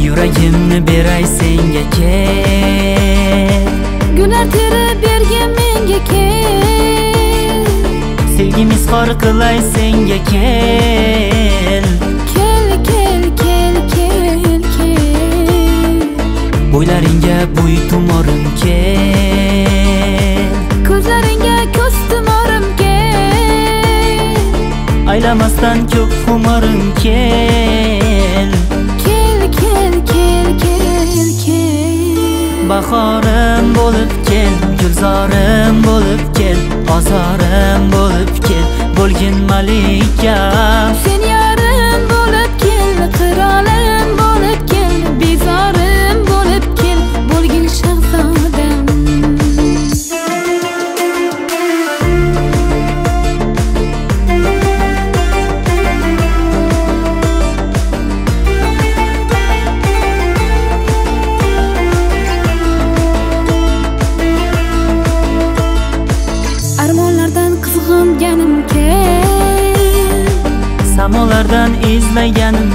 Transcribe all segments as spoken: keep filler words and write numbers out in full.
Yuragimni beray senga kel. Gullar terib bergin menga kel. Sevgim izhor qilay senga kel. Kel kel kel kel kel. Bo'ylaringga bo'y tumorim kel. Ko'zlaringga ko'z tumorim kel. Aylamasdan ko'p xumorim kel. Kel kel kel kel kel. Bahorim bo'lib kel, gulzorim bo'lib kel, ozorim bo'lib kel, bo'lgin malikam. Sen yarim bo'lib kel, qirolim bo'lib kel, bezorim bo'lib kel, bo'lgin shahzodam. Armonlardan qizg'onganim kel. Samolardan izlaganim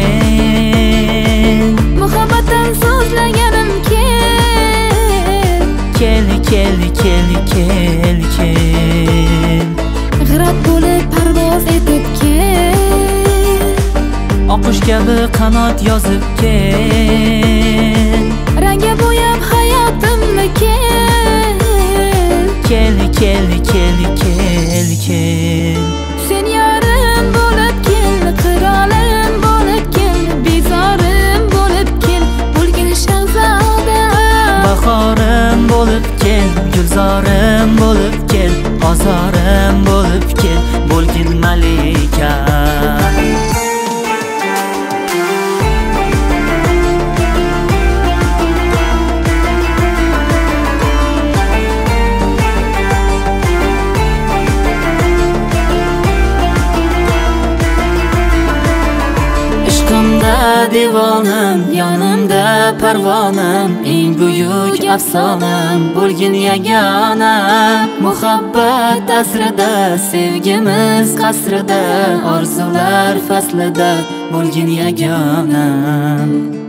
kel. Muhabbatdan so'zlaganim kel. Kel kel kel kel kel. G'irrat bo'lib parvoz etib kel. Oqish kabi qanot yozib kel. Rangga bo'yab hayotimni kel. Kel kel kel kel kel. Sen yarim bo'lib kel, qirolim bo'lib kel, bezorim bo'lib kel, bo'lgin shahzodam. Bahorim bo'lib kel, gulzorim bo'lib kel, ozorim bo'lib kel, bo'lgin malika. Divanım, yanımda parvanım, eng buyuk afsonam, bo'lgin yagona. Muhabbat asrida, sevgimiz qasrida, orzular faslida, bo'lgin yagona.